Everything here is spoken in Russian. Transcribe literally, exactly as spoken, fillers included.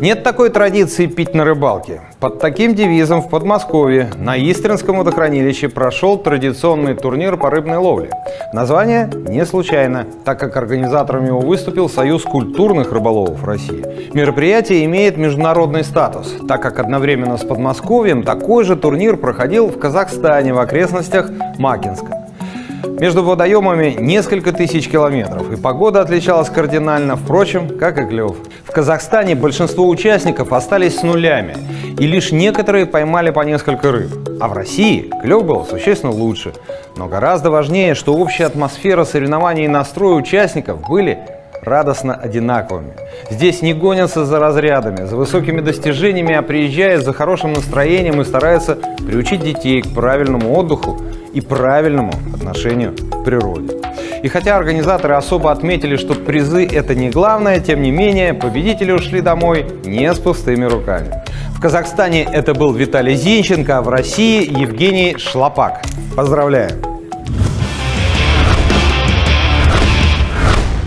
Нет такой традиции пить на рыбалке. Под таким девизом в Подмосковье на Истринском водохранилище прошел традиционный турнир по рыбной ловле. Название не случайно, так как организатором его выступил Союз культурных рыболовов России. Мероприятие имеет международный статус, так как одновременно с Подмосковьем такой же турнир проходил в Казахстане в окрестностях Макинска. Между водоемами несколько тысяч километров, и погода отличалась кардинально, впрочем, как и клев. В Казахстане большинство участников остались с нулями, и лишь некоторые поймали по несколько рыб. А в России клев был существенно лучше. Но гораздо важнее, что общая атмосфера соревнований и настрой участников были радостно одинаковыми. Здесь не гонятся за разрядами, за высокими достижениями, а приезжают за хорошим настроением и стараются приучить детей к правильному отдыху и правильному отношению к природе. И хотя организаторы особо отметили, что призы – это не главное, тем не менее победители ушли домой не с пустыми руками. В Казахстане это был Виталий Зинченко, а в России – Евгений Шлапак. Поздравляю!